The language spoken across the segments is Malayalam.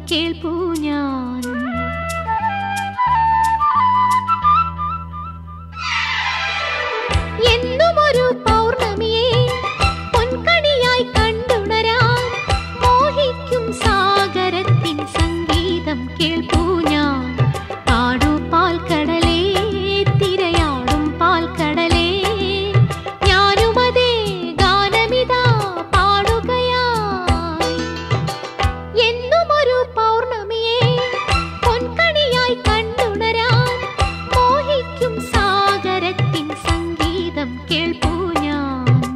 കേൾപ്പൂ ഞാൻ. എന്നുമൊരു പൗർണമിയെ പൊൻകണിയായി കണ്ടുണരാൻ മോഹിക്കും സാഗരത്തിൻ സംഗീതം കേൾപ്പൂ ഞാൻ. പാടൂ പാൽക്കടലേ, തിരയാടും പാൽക്കടലേ, ഞാനുമതേ ഗാനമിതാ പാടുകയായി. എന്നുമൊരു പൗർണമിയെ പൊൻകണിയായി കണ്ടുണരാൻ മോഹിക്കും സാഗരത്തിൻ സംഗീതം കേൾപ്പൂ ഞാൻ.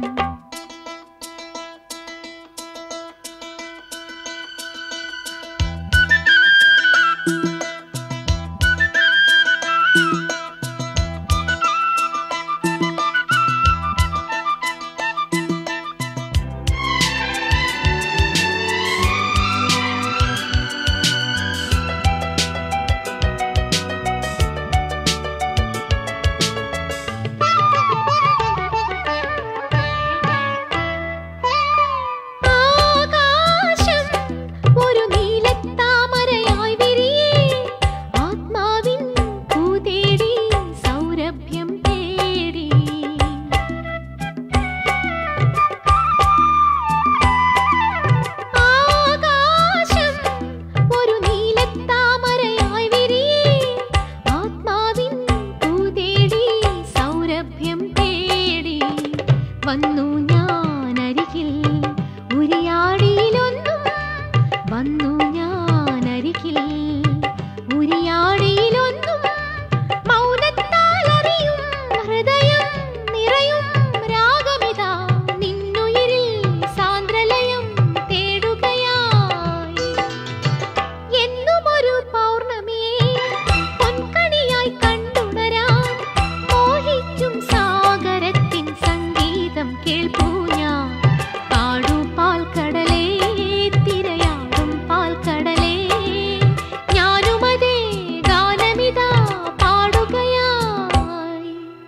വന്നു ഞാനരികിൽ ഉരിയാടിയിലൊന്നും, വന്നു ഞാനരികിൽ ഉരിയാടിയിലൊന്നും, മൗനത്താലറിയും ഹൃദയം നിറയും രാഗമിതാ നിന്നുയിരിൽ സാന്ദ്രലയം തേടുകയായി. എന്നുമൊരു പൗർണമിയെ പൊൻകണിയായി കണ്ടുണരാൻ മോഹിക്കും സാഗരത്തിൻ സംഗീതം കേൾപ്പൂ ഞാൻ. പാടൂ പാൽക്കടലേ, തിരയാടും പാൽക്കടലേ, ഞാനുമതേ ഗാനമിതാ പാടുകയായി.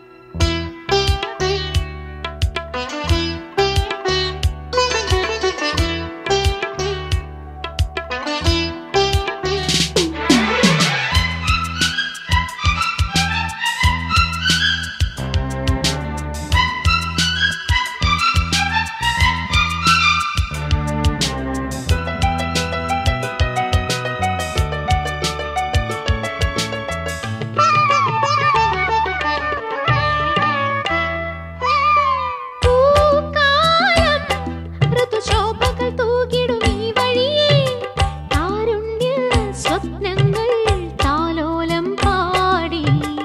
ഋതുശോഭകൾ തൂകിടും ഈ വഴിയേ താരുണ്യ സ്വപ്നങ്ങൾ താലോലം പാടി.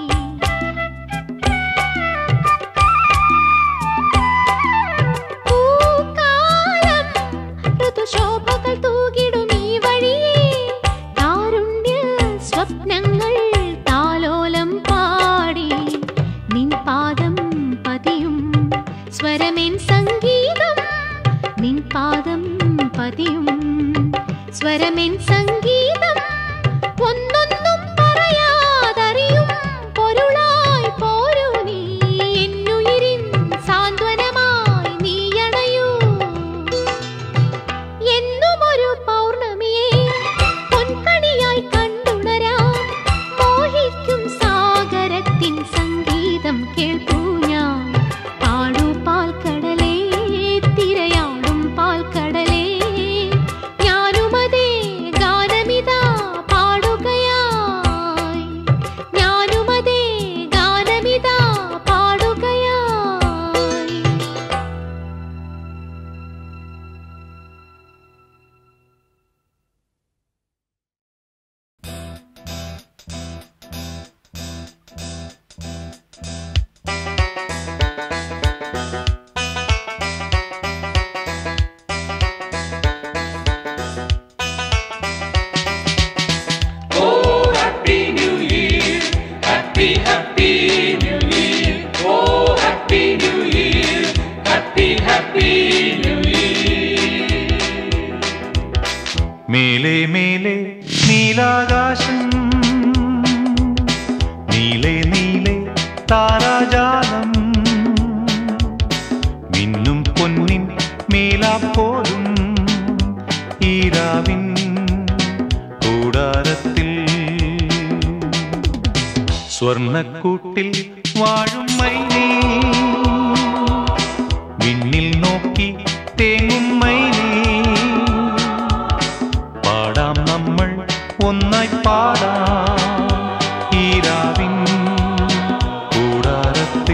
പൂക്കാലം ഋതുശോഭകൾ തൂകിടും ഈ വഴിയേ താരുണ്യ സ്വപ്നങ്ങൾ താലോലം പാടി. നിൻ പാദം പതിയും സ്വരമെൻ സംഗീതം, നിൻ പാദം പതിയും സ്വരമെൻ സംഗീതം, ഒന്നൊന്നും പറയാതറിയും പൊരുളായി പോരൂ നീ എന്നുയിരിൻ സാന്ത്വനമായി നീയണയൂ. എന്നുമൊരു പൗർണമിയെ പൊൻകണിയായി കണ്ടുണരാൻ മോഹിക്കും സാഗരത്തിൻ സംഗീതം കേൾപ്പൂ ഞാൻ. പാടൂ പാൽക്കടലേ, തിരയാടും പാൽക്കടലേ, ഞാനുമതേ ഗാനമിതാ പാടുകയായി. ഞാനുമതേ ഗാനമിതാ പാടുകയായി. മേലെ മേലെ നീലാകാശം, നീലെ നീലെ താരാജാലം, മിന്നും പൊന്നിൻ മേലാപ്പോലും ഈരാവിൻ സ്വർണ്ണക്കൂട്ടിൽ വാഴും മൈനേ, വിണ്ണിൽ നോക്കി തേങ്ങും മൈനേ, പാടാം നമ്മൾ ഒന്നായി പാടാം ഈ രാവിൻ കൂടാരത്തിൽ.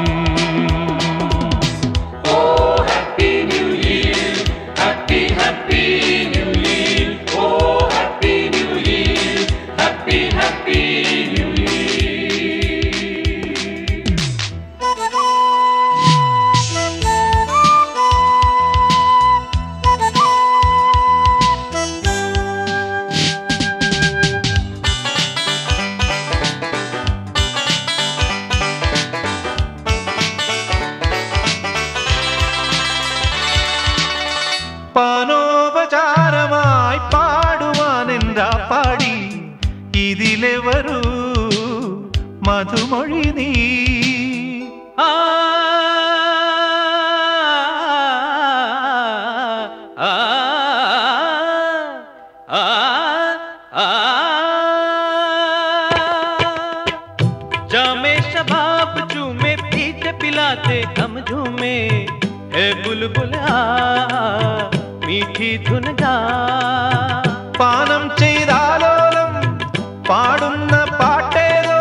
പാനോപചാരമായി പാടുവാനെന്താ പാടി ഇതിലെ വരൂ മധുമൊഴി നീ. ആ जामे शबाब चूमे पीते पिलाते हम झूमे, है बुलबुल मीठी धुन गा. പാനം ചെയ്താലോലം പാടുന്ന പാട്ടേതോ,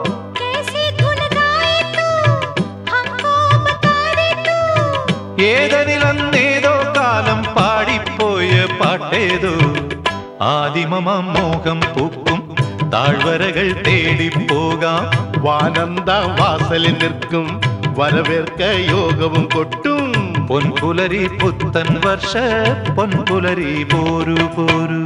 ഏതനിലന്നേതോ കാലം പാടിപ്പോയ പാട്ടേതോ. ആദിമമാം മോഹം പൂക്കും താഴ്വരകൾ തേടിപ്പോകാം, വാനന്ദ വാസലിൽ നിൽക്കും വരവേർക്ക യോഗവും കൊട്ടും. പൊൻപുലരി പുത്തൻ വർഷ പൊൻപുലരി പോരു പോരു.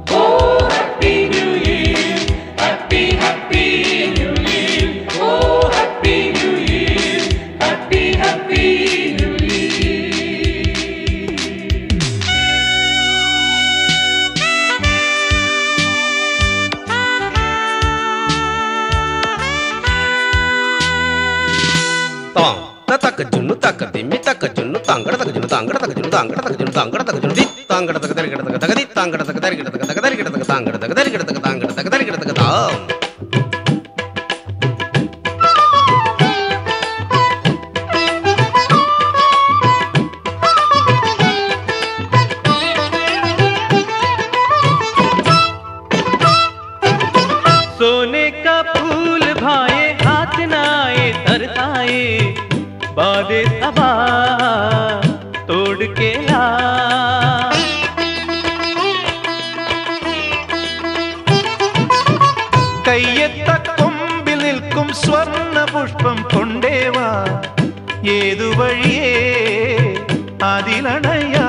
तक जुन्नु तक दिम्मी तक जुन्नु तांगड़ तक जुन्नु तांगड़ तक जुन्नु तांगड़ तक जुन्नु तांगड़ तक जुन्नु दी तांगड़ तक दरगड़ तक तक दी तांगड़ तक दरगड़ तक तक दरगड़ तक तांगड़ तक दरगड़ तक तांगड़ तक दरगड़ तक ताम. सोने का फूल भाए हाथ नाए तरताए, बादे सबा तोड़ के ला. കയ്യെത്ത കൊമ്പിൽ നിൽക്കും സ്വർണ്ണ പുഷ്പം കൊണ്ടേവാ, ഏതു വഴിയേ അതിലണയാ.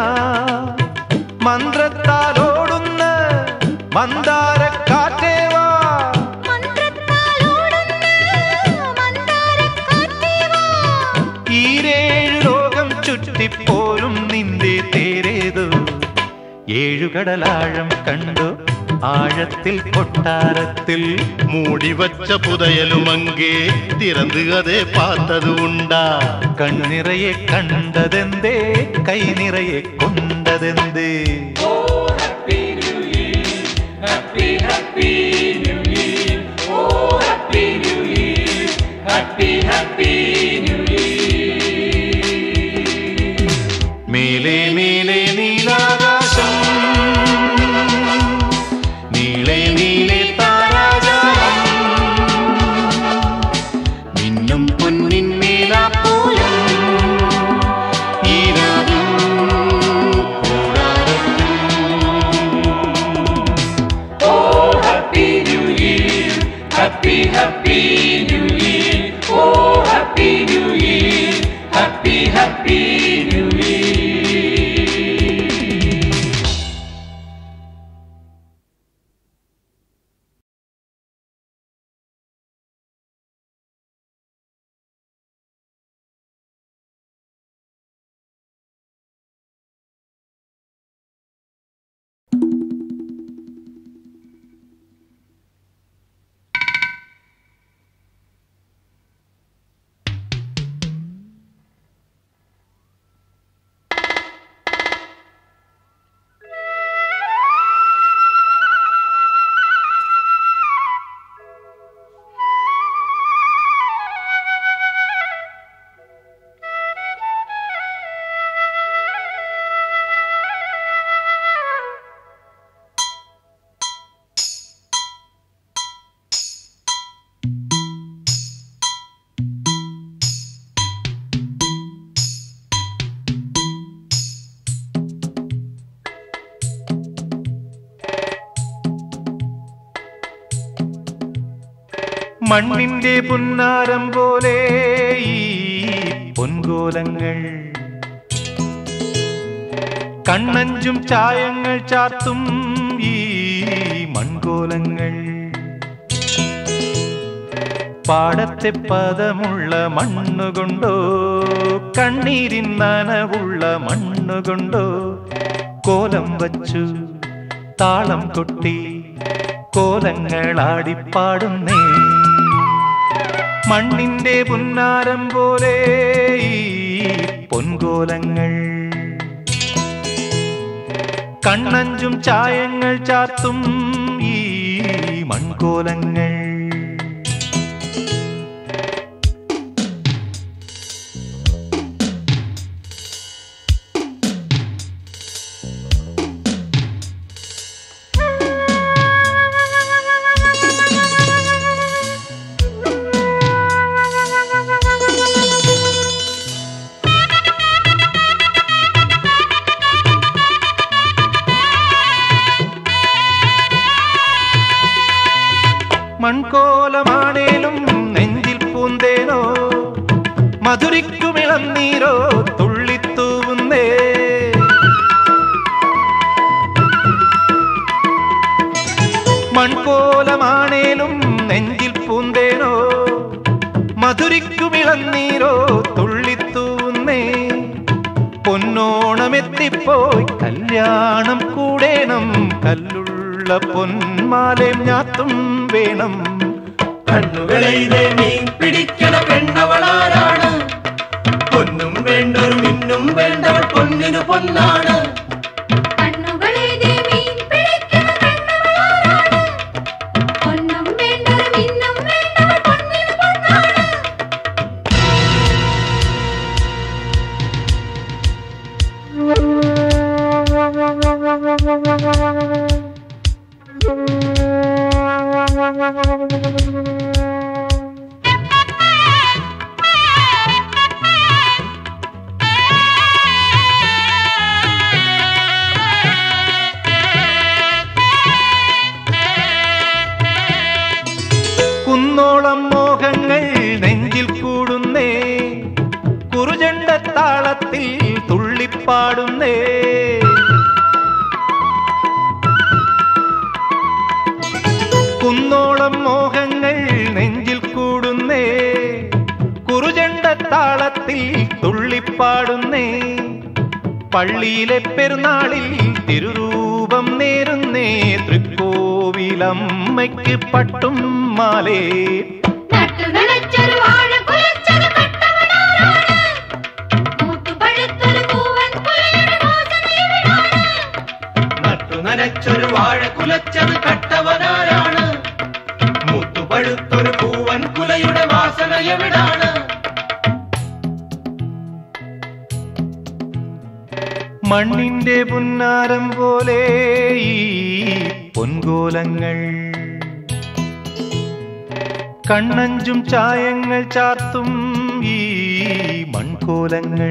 മന്ത്രത്താലോടുന്ന മന്ദാരക്കാറ്റേവാ, ഈരേഴു ലോകം ചുറ്റിപ്പോരും നിന്റെ തേരേതോ. ഏഴുകടലാഴം കണ്ടു ആഴത്തിൽ കൊട്ടാരത്തിൽ, മൂടിവച്ച പുതയലുമങ്കേ തിറந்து അതേ പാത്തത് ഉണ്ടാ. കണ്ണിറയെ കണ്ടതെന്തേ കൈ നിറയെ കൊണ്ടതെന്തേ. മേലെ മേലെ നീലാകാശം, നീളെ നീളെ താരാജാലം, മിന്നും പൊന്നിൻ മേലാപ്പോലം ഈ രാവിൻ കൂടാരത്തിൽ. Oh, Happy New Year, Happy Happy New Year. Oh, Happy New Year, Happy Happy New Year. മണ്ണിന്റെ പുന്നാരം പോലെ ഈ പൊൻകോലങ്ങൾ കണ്ണഞ്ചും ചായങ്ങൾ ചാർത്തും ഈ മൺകോലങ്ങൾ പാടത്തെ പദമുള്ള മണ്ണുകൊണ്ടോ കണ്ണീരിൻ നനവുള്ള മണ്ണുകൊണ്ടോ കോലം വച്ചു താളം കൊട്ടി കോലങ്ങളാടിപ്പാടുന്നേ മണ്ണിന്റെ പുന്നാരം പോലെ ഈ പൊൻകോലങ്ങൾ കണ്ണഞ്ചും ചായങ്ങൾ ചാർത്തും ഈ മൺകോലങ്ങൾ മൺകോലമാണേലും നെഞ്ചിൽ പൂന്തേനോ മധുരിക്കുമിളം നീരോ തുള്ളിത്തൂവുന്നേ മൺകോലമാണേലും നെഞ്ചിൽ പൂന്തേനോ മധുരിക്കുമിളം നീരോ തുള്ളിത്തൂവുന്നേ പൊന്നോണമെത്തിപ്പോയി കല്യാണം കൂടേണം കല്ലുള്ള പൊന്മാലേം ഞാത്തും വേണം കണ്ണുകളെയ്തേ മീൻ പിടിക്കണ പെണ്ണവളാരാണ് പൊന്നും വേണ്ടൊരു മിന്നും വേണ്ടവൾ പൊന്നിനു പൊന്നാണ് കുന്നോളം മോഹങ്ങൾ നെഞ്ചിൽ കൂടുന്നേ കുറുചണ്ട താളത്തിൽ തുള്ളിപ്പാടുന്നേ കുന്നോളം മോഹങ്ങൾ നെഞ്ചിൽ കൂടുന്നേ കുറുചണ്ട താളത്തിൽ തുള്ളിപ്പാടുന്നേ പള്ളിയിലെ പെരുന്നാളിൽ തിരുരൂപം നേരുന്നേ തൃക്കോവിലമ്മയ്ക്ക് പട്ടും മാലേ നനച്ചൊരു വാഴ കുലച്ചത് കട്ടവനാരാണ് മുത്തുപഴുത്തൊരു പൂവൻ കുലയുടെ വാസന എവിടാണ് മണ്ണിന്റെ പുന്നാരം പോലെ ഈ പൊൻകോലങ്ങൾ കണ്ണഞ്ചും ചായങ്ങൾ ചാർത്തും ഈ മൺകോലങ്ങൾ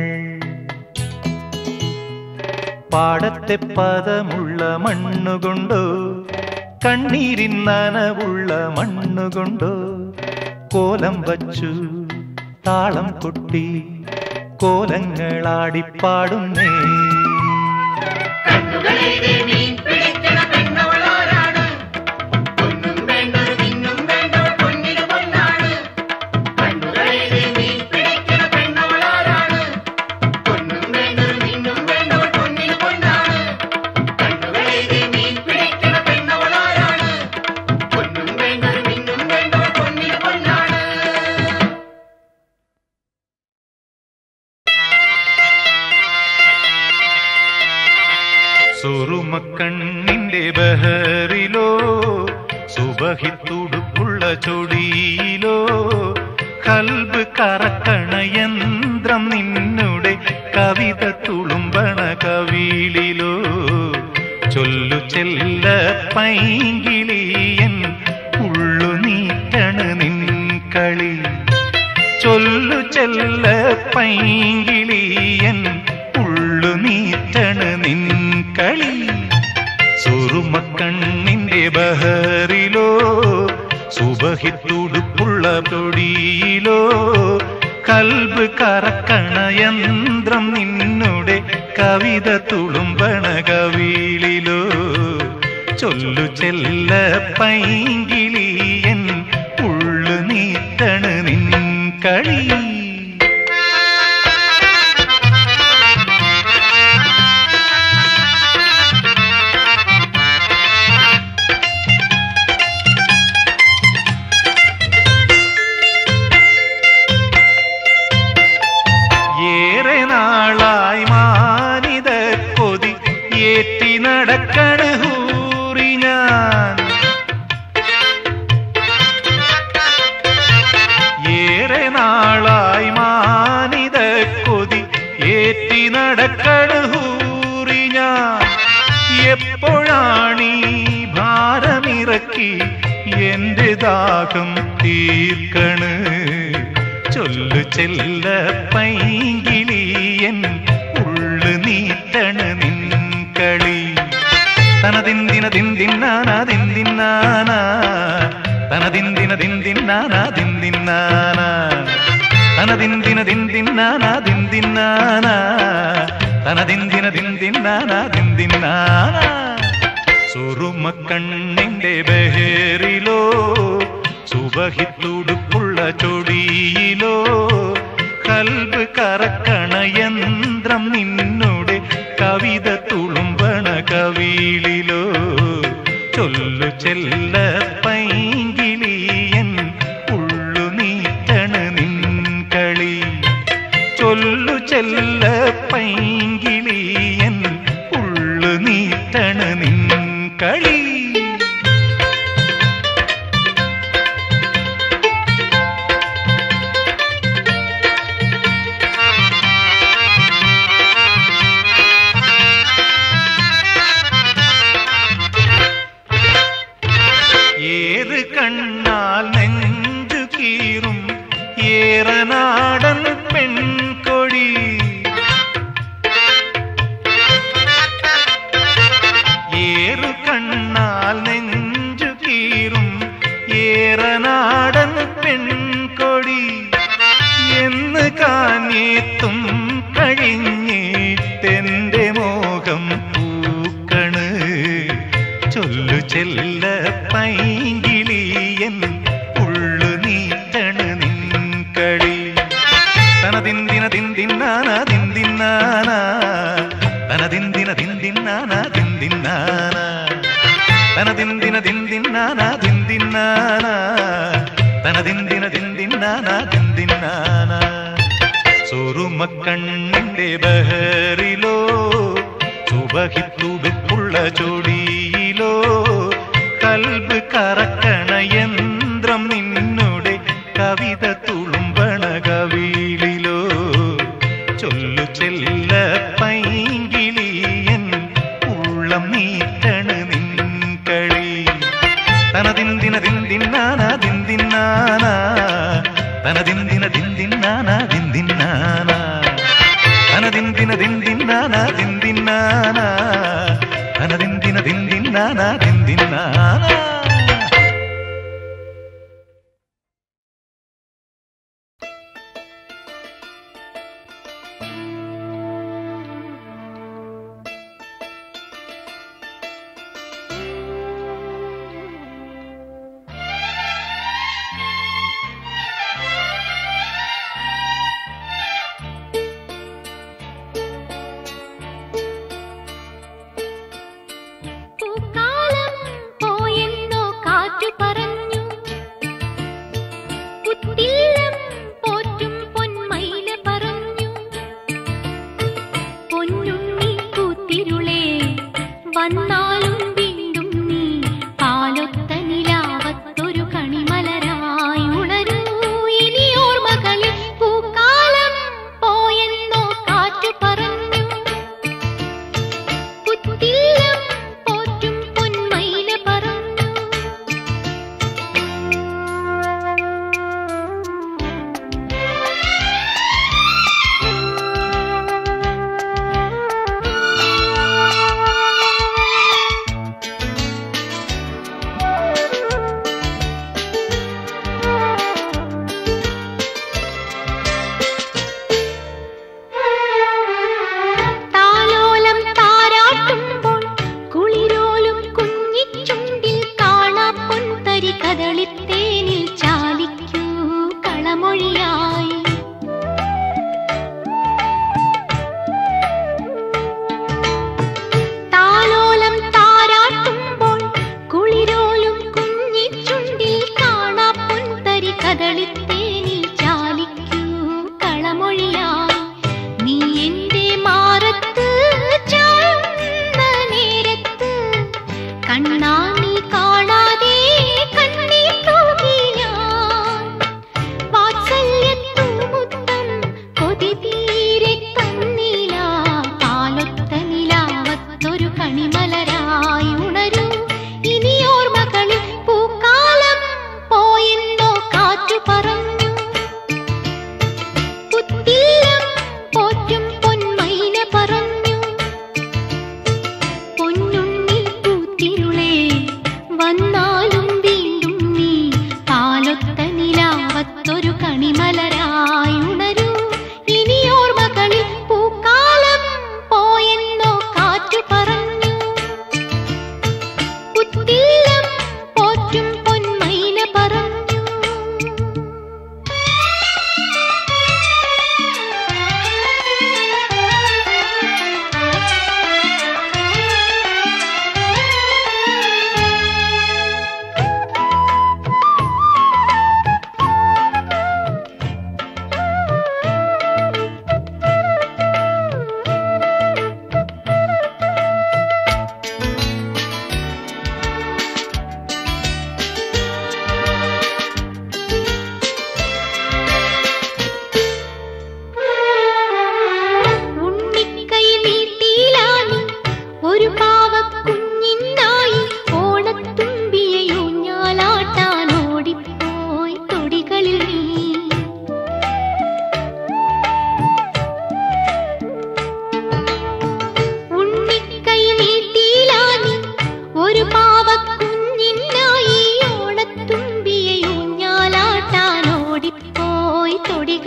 പാടത്തെ പദമുള്ള മണ്ണുകൊണ്ടോ കണ്ണീരിൻ നനവുള്ള മണ്ണുകൊണ്ടോ കോലം വച്ചു താളം കൊട്ടി കോലങ്ങളാടിപ്പാടുന്നേ സുറുമക്കണ്ണിന്റെ ബഹറിലോ സുബഹിത്തുടുപ്പുള്ള ചൊടിയിലോ കൽബ് കറക്കണ യന്ത്രം നിന്നുടെ കവിത തുളുമ്പണ കവിളിലോ ചൊല്ലു ചെല്ല പൈങ്കിളിയൻ ഉള്ളു നീട്ടണ് നിൻ കളി ചൊല്ലു ചെല്ല പൈങ്കിളിയൻ ഉള്ളു നീട്ടണ് നിൻ കളി സുറുമക്കണ്ണിന്റെ ബഹറിലോ സുബഹിത്തുടുപ്പുള്ള ചൊടിയിലോ കൽബ് കറക്കണ യന്ത്രം നിന്നുടെ കവിത തുളുമ്പണ കവിളിലോ ചൊല്ലു ചെല്ല പൈങ്കിളിയൻ ഉള്ളു നീട്ടണ് നിൻ കളി ഏറെ നാളായി മാനിത കൊതി ഏറ്റി നടക്കണ് ഹൂറി ഞാൻ ഏറെ നാളായി മാനിത കൊതി ഏറ്റി നടക്കണ് ഹൂറി ഞാൻ എപ്പോഴാണീ ഭാരമിറക്കി എന്റെ ദാഹം തീർക്കണ് ചൊല്ലു ചെല്ല പൈങ്കിളിയൻ ഉള്ളു നീട്ടണ് നിൻ കളി തനദിന്ദിന ദിന്ദിന്നാനാ ദിന്ദിന്നാനാ തനദിന്ദിന ദിന്ദിന്നാനാ ദിന്ദിന്നാനാ തനദിന്ദിന ദിന്ദിന്നാനാ ദിന്ദിന്നാനാ തനദിന്ദിന ദിന്ദിന്നാനാ ദിന്ദിന്നാനാ സുറുമക്കണ്ണിന്റെ ബഹേറിലോ സുബഹിത്തുടുപ്പുള്ള ചൊടിയിലോ കൽബ് കറക്കണ യന്ത്രം നിന്നുടെ കവിത തുളുമ്പണ കവിളിലോ ചൊല്ലു ചെല്ല പൈങ്കിളിയൻ ഉള്ളു നീട്ടണ് നിൻ കളി ചൊല്ലു ചെല്ല പൈങ്കിളിയൻ ഉള്ളു നീട്ടണ് നിൻ കളി ഏത് കണ്ണാൽ നെഞ്ചു കീറും ഏറനാടൻ പെൺകൊടി ഏറു കണ്ണാൽ നെഞ്ചു കീറും ഏറനാടൻ പെൺകൊടി എന്ന് കാഞ്ഞേത്തും കഴിഞ്ഞിട്ടെന്റെ മോഹം പൂക്കണ് ചൊല്ലു ചെല്ല പൈങ്കിളിയൻ ഉള്ളു നീട്ടണ് നിൻ കളി തനദിന്ദിന ദിന്ദിന്നാനാ ദിന്ദിന്നാനാ തനദിന്ദിന ദിന്ദിന്നാനാ ദിന്ദിന്നാനാ തനദിന്ദിന ദിന്ദിന്നാനാ ദിന്ദിന്നാനാ തനദിന്ദിന ദിന്ദിന്നാനാ ദിന്ദിന്നാനാ സുറുമക്കണ്ണിന്റെ ബഹറിലോ സുബഹിത്തുടുപ്പുള്ള ചൊടിയിലോ കൽബ് കറക്കണ യന്ത്രം നിന്നുടെ കവിത തുളുമ്പണ കവിളിലോ ചൊല്ലു ചെല്ല പൈങ്കിളിയൻ ഉള്ളം നീട്ടണ് നിൻ കളി തനദിന്ദിന ദിന്ദിന്നാനാ ദിന്ദിന്നാനാ തനദിന്ദിന ദിന്ദിന്നാനാ ദിന്ദിന്നാനാ തനദിന്ദിന ദിന്ദിന്നാനാ ദിന്ദിന്നാനാ തനദിന്ദിന ദിന്ദിന്നാനാ ദിന്ദിന്നാനാ പൂക്കാലം പോയെന്നു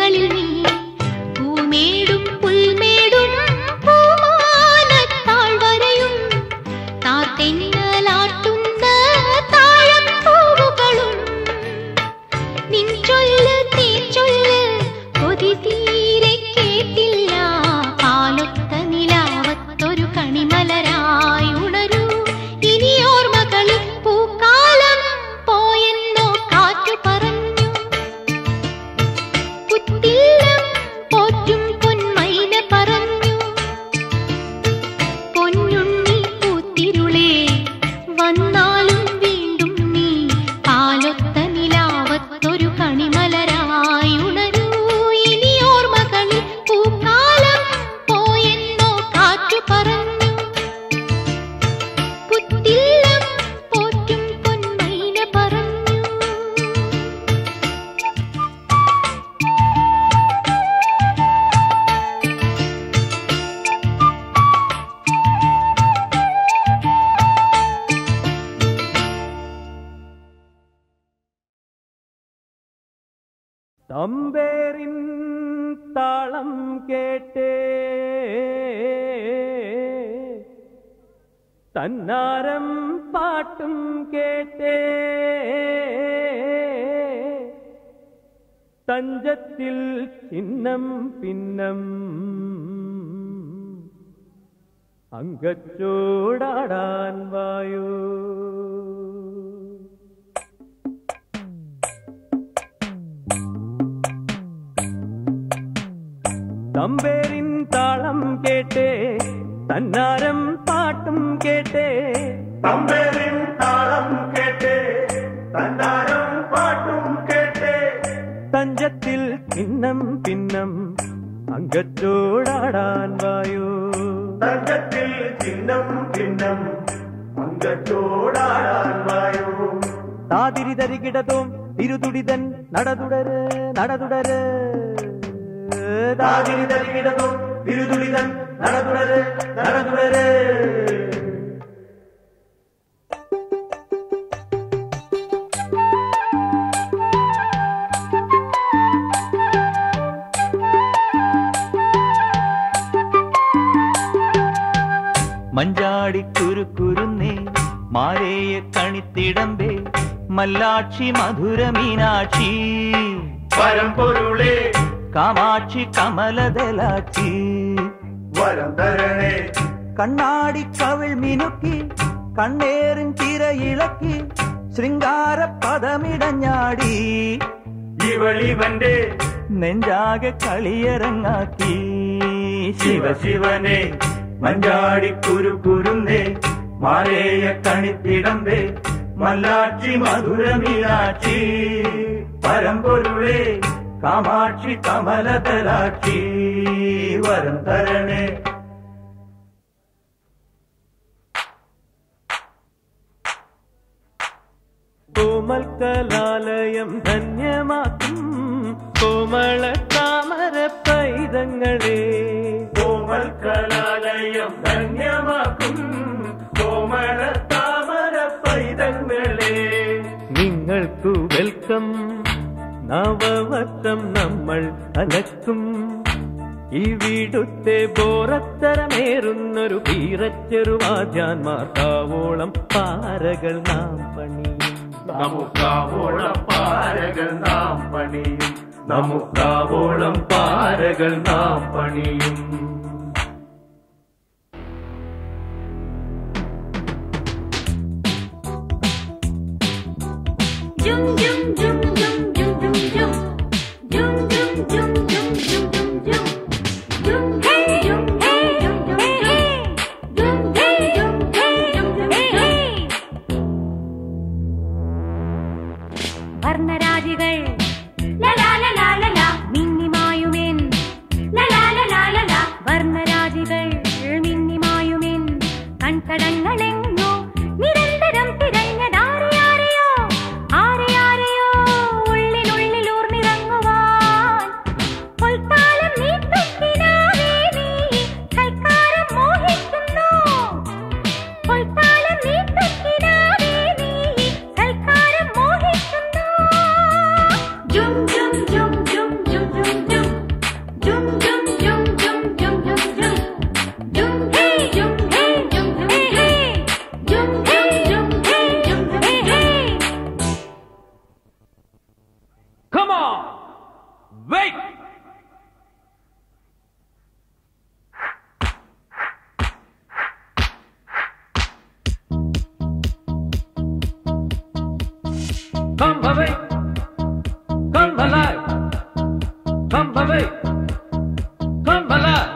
പൂങ്കാവനങ്ങളിൽ നീ പൂമേടും പുൽമേടും പൂമാനത്താഴ്വരയും താത്തെന്നലാട്ടുന്ന താഴപ്പൂവുകളും നിൻ ചൊല്ല് തീച്ചൊല്ല് കൊതി തീരെ കേട്ടില്ല പാലൊത്ത നിലാവത്തൊരു കണിമലരായി ഉണരൂ ഇനിയോർമകളിൽ പൂക്കാലം പോയെന്നോ കാറ്റു പറഞ്ഞു പുത്തില്ലം പോറ്റും പൊന്മൈന പറഞ്ഞു പൊന്നുണ്ണി പൂത്തിരുളേ വന്നാലും വീണ്ടും നീ പാലൊത്ത നിലാവത്തൊരു കണിമലരായി ഉണരൂ ഇനിയോർമകളിൽ പൂക്കാലം പോയെന്നോ കാറ്റു പറഞ്ഞു പുത്തില്ലം പോറ്റും പൊന്മൈന പറഞ്ഞു. തമ്പേരിൻ താളം കേട്ടേ തന്നാരം പാട്ടും കേട്ടേ തഞ്ചത്തിൽ ചിഹ്നം പിന്നം അങ്കച്ചോടാടാൻ വായു തമ്പേരിൻ താളം കേട്ടേ തന്നാരം പാട്ടും കേട്ടേ തമ്പേരിൻ താളം കേട്ടേ തന്നാരം പാട്ടും കേട്ടേ തഞ്ചത്തിൽ ചിഹ്നം പിന്നം അങ്കച്ചോടാടാൻ വായു തഞ്ചത്തിൽ ചിഹ്നം ഭിന്നം അങ്കച്ചോടാടാൻ വായു താതിരി തരികിടതും തിരുതുടിതൻ നടതുടര് നടതുടര് താതിരി തരികിടതും തിരുതുടിതൻ നടതുടര് നടതുടര് മഞ്ചാടി കുരുക്കുരുന്നേ മാരേയ കണിത്തിടമ്പേ മല്ലാക്ഷി മധുര മീനാക്ഷി പരമ്പൊരുളേ കാമാക്ഷി കമലദലാക്ഷി വരം തരണേ കണ്ണാടി കവിൾ മിനുക്കി കണ്ണേറിൻ തിരയിളക്കി ശൃംഗാര പദമിടഞ്ഞാടി ഇവളിവന്റെ നെഞ്ചാകെ കളിയരങ്ങാക്കി ശിവ ശിവനെ മഞ്ചാടി കുരുക്കുരുന്നേ മാരേയ കണിത്തിടമ്പേ മല്ലാക്ഷി മധുര മീനാക്ഷി പരമ്പൊരുളേ കാമാക്ഷി കമലദലാക്ഷി വരം തരണേ കോമൽക്കലാലയം ധന്യമാക്കും കോമള താമര പൈതങ്ങളെ കോമൽക്കലാലയം ധന്യമാക്കും കോമള താമര പൈതങ്ങളെ നിങ്ങൾക്കു വെൽക്കം നവവർഷം നമ്മൾ അലക്കും ഇവിടുത്തെ ബോറത്തരമേറുന്നൊരു പീറച്ചെറുവാദ്യാന്മാർക്കാവോളം പാരകൾ നാം പണിയും നമുക്കാവോളം പാരകൾ നാം പണിയും നമുക്കാവോളം പാരകൾ നാം പണിയും ജും ജും ജും ജും ജും ജും ജും ജും ജും ജും ജും ജും ജും ഹേ ജും ഹേ ജും ഹേ ജും ഹേ ജും ഹേ ജും ഹേ വർണ്ണരാജികൾ ലലാലലാലല മിന്നിമായുമെൻ ലലാലലാലല വർണ്ണരാജികൾ മിന്നിമായുമെൻ കൺതടങ്ങളെങ്ങോ നിരന്തരം തിരഞ്ഞതാരെയാരെയോ ആരെയാരെയോ ഉള്ളിനുള്ളിലൂർന്നിറങ്ങുവാൻ പൊൽത്താലം നീട്ടുക്കിനാവേ നീ സൽക്കാരം മോഹിക്കുന്നു പൊൽത്താലം നീട്ടുക്കിനാവേ നീ സൽക്കാരം മോഹിക്കുന്നു ജും ജും ജും ജും Wait! Come away! Come alive! Come away! Come alive!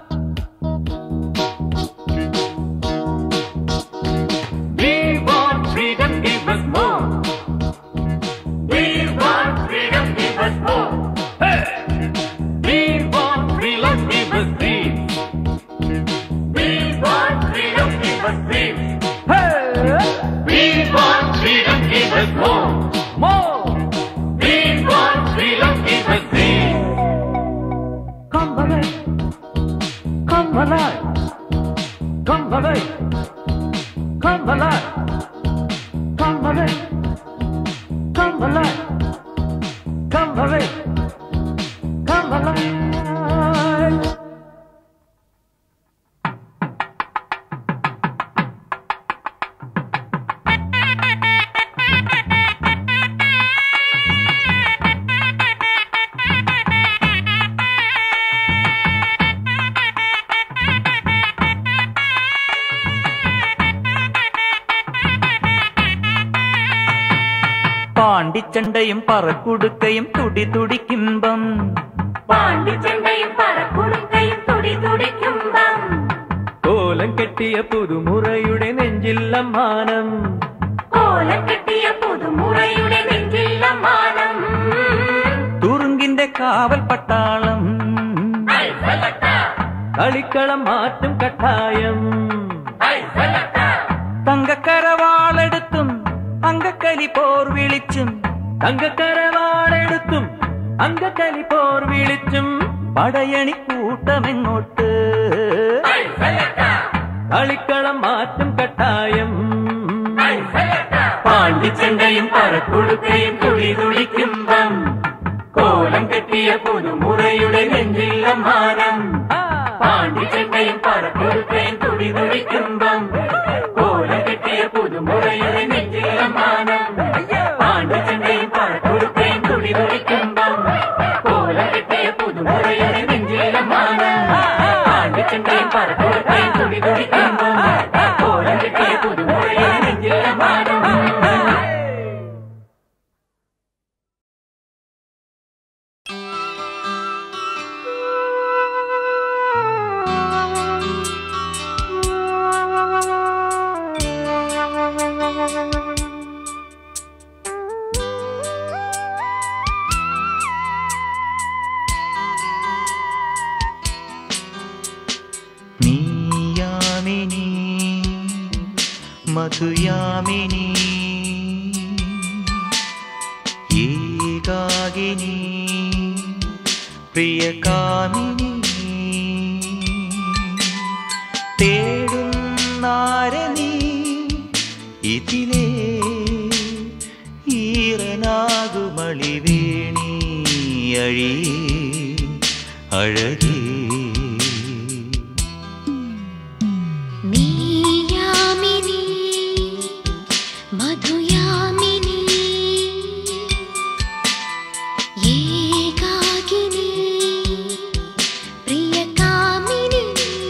We want freedom, give us more! We want freedom, give us more! Hey! We want freedom, give us dreams! We want freedom, give us dreams! Hey! We want freedom, give us more! More! We want freedom, give us dreams! Come away! Come alive! Come away! Come alive! Come away! Come alive! Come away! Come alive! പാണ്ടിച്ചണ്ടയും പറക്കുടുക്കയും തുടി തുടിക്കുമ്പം പാണ്ടിച്ചണ്ടയും പറക്കുടുക്കയും തുടി തുടിക്കുമ്പം കോലം കെട്ടിയ പുതുമുറയുടെ നെഞ്ചില്ലമ്മാനം കോലം കെട്ടിയ പുതുമുറയുടെ നെഞ്ചില്ലമ്മാനം തുറുങ്കിന്റെ കാവൽ പട്ടാളം കളിക്കളം മാറ്റും കട്ടായം തങ്കക്കരവാളെടുത്തും അങ്കക്കലി പോർ വിളിച്ചും തങ്കക്കരവാളെടുത്തും അങ്കക്കലി പോർ വിളിച്ചും പടയണി കൂട്ടമെങ്ങോട്ട് കളിക്കളം മാറ്റും കട്ടായം പാണ്ടിച്ചണ്ടയും പറക്കുടുക്കയും തുടി തുടിക്കുമ്പം കോലം കെട്ടിയ പുതുമുറയുടെ നെഞ്ചില്ലമ്മാനം പാണ്ടിച്ചണ്ടയും പറക്കുടുക്കയും തുടി തുടിക്കുമ്പം കോലം കെട്ടിയ പുതുമുറയുടെ നെഞ്ചില്ലമ്മാനം പാണ്ടിച്ചണ്ടയും പറക്കുടുക്കയും തുടി തുടിക്കുമ്പം കോലം കെട്ടിയ പുതുമുറയുടെ നെഞ്ചില്ലമ്മാനം പാണ്ടിച്ചണ്ടയും പറക്കുടുക്കയും തുടി തുടിക്കുമ്പം കോലം കെട്ടിയ പുതുമുറയുടെ നെഞ്ചില്ലമ്മാനം നീയാമിനി മധുയാമിനി ഏകാകിനി പ്രിയകാമിനി തേടുന്നാരെ നീ ഇതിലേ ഈറനാകുമളിവേണി അഴി അഴകേ നീയാമിനി മധുയാമിനി ഏകാകിനി പ്രിയകാമിനി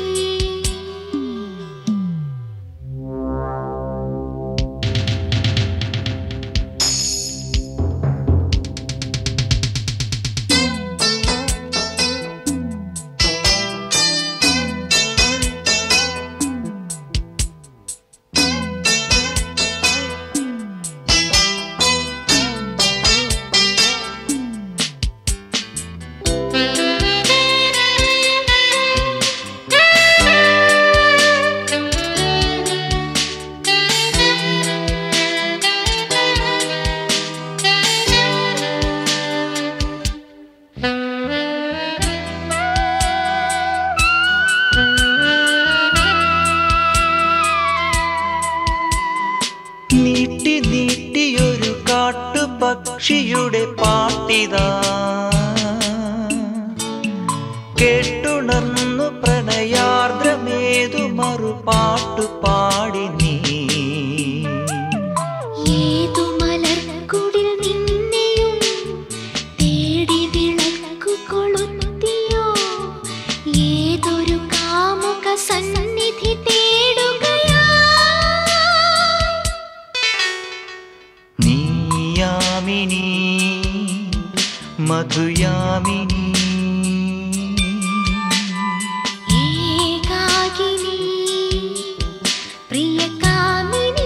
നീട്ടി നീട്ടിയൊരു കാട്ടുപക്ഷിയുടെ പാട്ടിതാ കേട്ടുണർന്നു പ്രണയാർദ്രമേതു മറുപാട്ടു പാടി നീ ഏതു മലർക്കുടിൽ നിന്നെയും തേടി വിള മധുയാമിനി ഏകാകിനി പ്രിയകാമിനി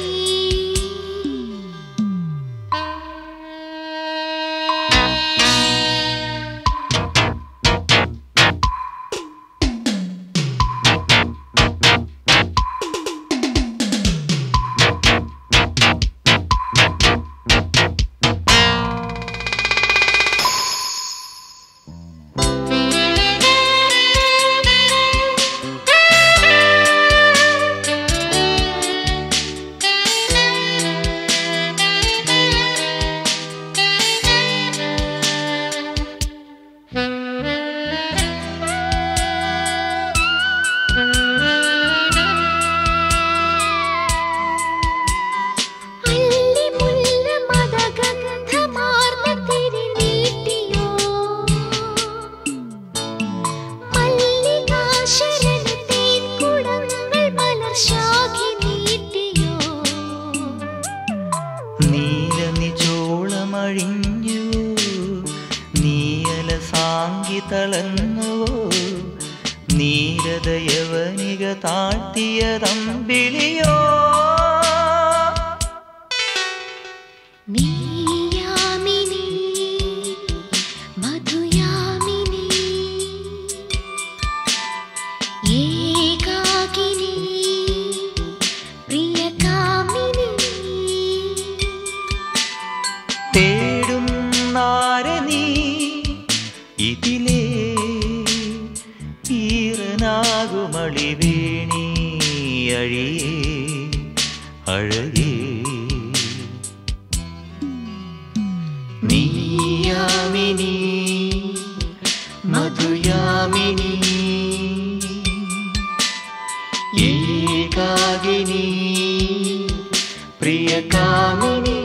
നീലനിചോളമഴിഞ്ഞു നീയല സാങ്കി തളർന്നുവോ നീരദയവനിക താഴ്ത്തിയ തമ്പിളിയോ നീയാമിനി മധുയാമിനി ഏകാകിനി പ്രിയകാമിനി തേടും നാരനീ ഇതിലേ ഈറനാകുമളിവേണി അഴിയേ അഴകേ നീയാമിനി മധുയാമിനി ഏകാകിനി പ്രിയകാമിനി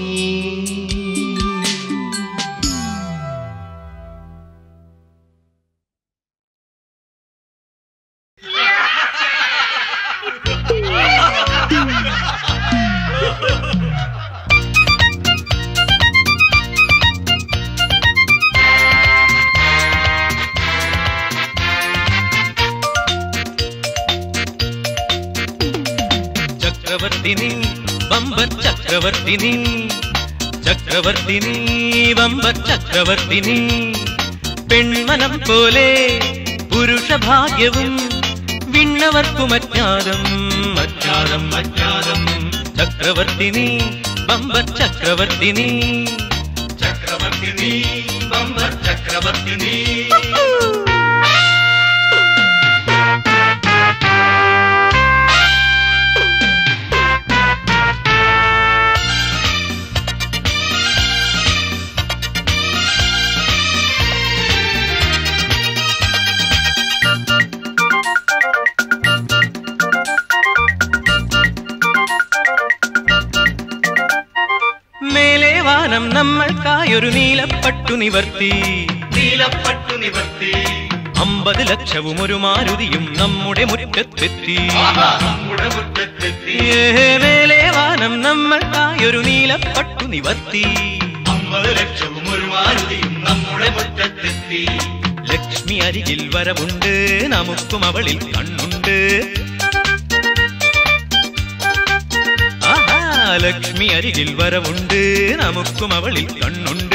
ചക്രവർത്തിനി ബമ്പർ ചക്രവർത്തിനി ചക്രവർത്തിനി ബമ്പർ ചക്രവർത്തിനി പെൺമനം പോലെ പുരുഷഭാഗ്യവും വിണ്ണവർക്കും അജ്ഞാതം അജ്ഞാതം അജ്ഞാതം ചക്രവർത്തിനി ബമ്പർ ചക്രവർത്തിനി ചക്രവർത്തിനി ബമ്പർ ചക്രവർത്തിനി മേലേവാനം നമ്മൾക്കായൊരു നീലപ്പട്ടു നിവർത്തി നീലപ്പട്ടു നിവർത്തി 50 ലക്ഷവും ഒരു മാരുതിയും നമ്മുടെ മുറ്റത്തെത്തി നമ്മുടെ മുറ്റത്തെത്തി മേലേവാനം നമ്മൾക്കായൊരു നീലപ്പട്ടു നിവർത്തി 50 ലക്ഷവും ഒരു മാരുതിയും നമ്മുടെ മുറ്റത്തെത്തി ലക്ഷ്മി അരികിൽ വരവുണ്ട് നമുക്കും അവളിൽ കണ്ണുണ്ട് ലക്ഷ്മി അരികിൽ വരവുണ്ട് നമുക്കും അവളിൽ കണ്ണുണ്ട്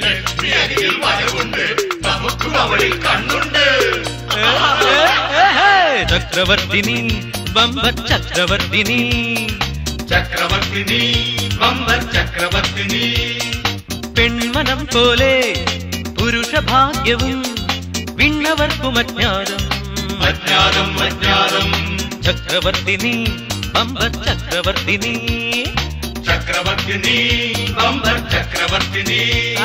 ചക്രവർത്തിനി ബമ്പർ ചക്രവർത്തിനി ചക്രവർത്തിനി ബമ്പർ ചക്രവർത്തിനി പെൺമനം പോലെ പുരുഷഭാഗ്യവും വിണ്ണവർക്കും അജ്ഞാതം അജ്ഞാതം അജ്ഞാതം ചക്രവർത്തിനി ബമ്പർ ചക്രവർത്തിനി ചക്രവർത്തിനി ബമ്പർ ചക്രവർത്തിനി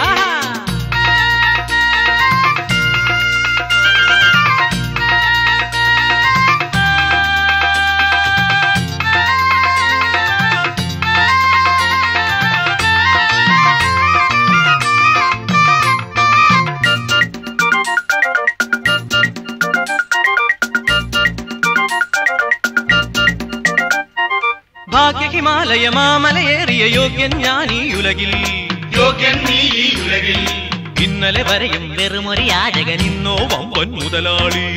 ഭാഗ്യ ഹിമാലയ മാമലയേറിയ യോഗ്യൻ ഞാൻ ഈ ഉലകിൽ യോഗ്യൻ നീ ഈ ഉലകിൽ ഇന്നലെ വരെയും വെറുമൊരു യാചകൻ ഇന്നോ വമ്പൻ മുതലാളി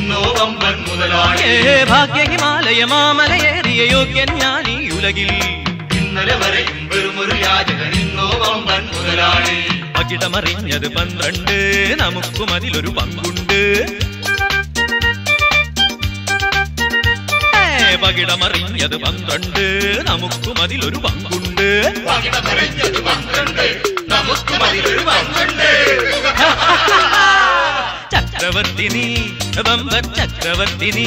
ഭാഗ്യ ഹിമാലയ മാമലയേറിയ യോഗ്യൻ ഞാൻ ഈ ഉലകിൽ ഇന്നലെ വരെയും വെറുമൊരു യാചകൻ ഇന്നോ വമ്പൻ മുതലാളി അകിടമറിഞ്ഞത് 12 നമുക്കും അതിലൊരു പങ്കുണ്ട് പകിടമറിഞ്ഞത് 12 നമുക്കും അതിലൊരു പങ്കുണ്ട് ചക്രവർത്തിനി ബമ്പർ ചക്രവർത്തിനി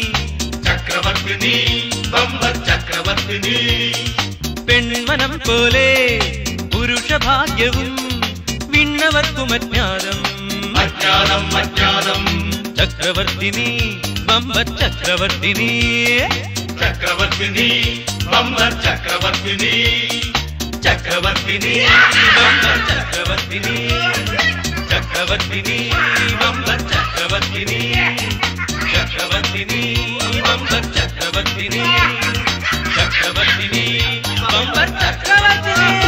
പെൺമനം പോലെ പുരുഷഭാഗ്യവും വിണ്ണവർക്കും അജ്ഞാതം ചക്രവർത്തിനി ബമ്പർ ചക്രവർത്തിനി ബമ്പർ ചക്രവർത്തിനി ബമ്പർ ചക്രവർത്തിനി ബമ്പർ ചക്രവർത്തിനി ബമ്പർ ചക്രവർത്തിനി ബമ്പർ ചക്രവർത്തിനി